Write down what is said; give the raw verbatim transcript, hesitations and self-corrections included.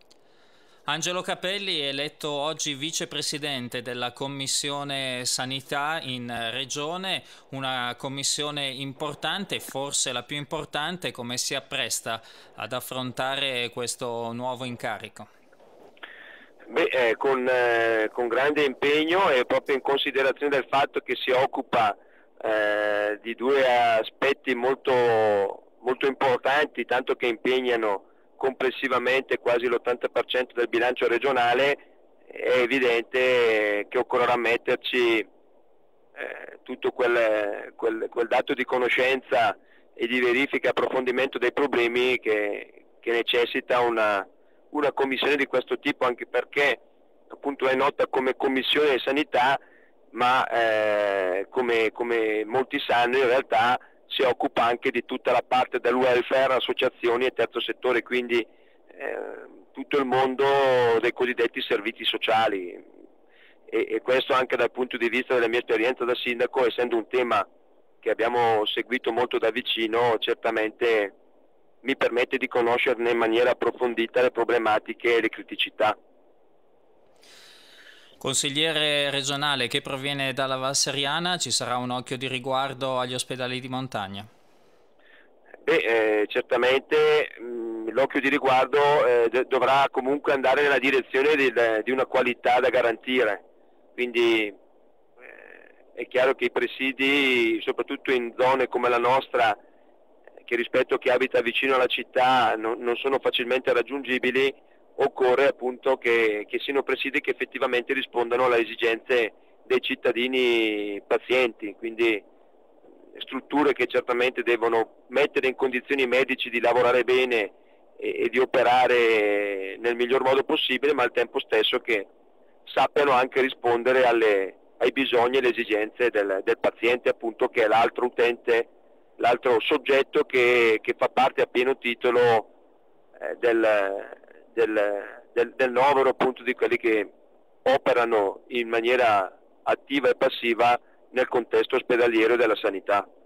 Angelo Capelli è eletto oggi vicepresidente della Commissione Sanità in Regione, una commissione importante, forse la più importante. Come si appresta ad affrontare questo nuovo incarico? Beh, eh, con, eh, con grande impegno e proprio in considerazione del fatto che si occupa eh, di due aspetti molto, molto importanti, tanto che impegnano complessivamente quasi l'ottanta per cento del bilancio regionale, è evidente che occorrerà metterci eh, tutto quel, quel, quel dato di conoscenza e di verifica e approfondimento dei problemi che, che necessita una, una commissione di questo tipo, anche perché appunto è nota come commissione di sanità, ma eh, come, come molti sanno in realtà si occupa anche di tutta la parte del welfare, associazioni e terzo settore, quindi eh, tutto il mondo dei cosiddetti servizi sociali, e, e questo anche dal punto di vista della mia esperienza da sindaco, essendo un tema che abbiamo seguito molto da vicino, certamente mi permette di conoscerne in maniera approfondita le problematiche e le criticità. Consigliere regionale che proviene dalla Val Seriana, ci sarà un occhio di riguardo agli ospedali di montagna? Beh, eh, certamente mh, l'occhio di riguardo eh, dovrà comunque andare nella direzione di, di una qualità da garantire, quindi eh, è chiaro che i presidi, soprattutto in zone come la nostra, che rispetto a chi abita vicino alla città non, non sono facilmente raggiungibili, occorre appunto che, che siano presidi che effettivamente rispondano alle esigenze dei cittadini pazienti, quindi strutture che certamente devono mettere in condizioni i medici di lavorare bene e, e di operare nel miglior modo possibile, ma al tempo stesso che sappiano anche rispondere alle, ai bisogni e alle esigenze del, del paziente, appunto, che è l'altro utente, l'altro soggetto che, che fa parte a pieno titolo eh, del, del, del, del novero, appunto, di quelli che operano in maniera attiva e passiva nel contesto ospedaliero e della sanità.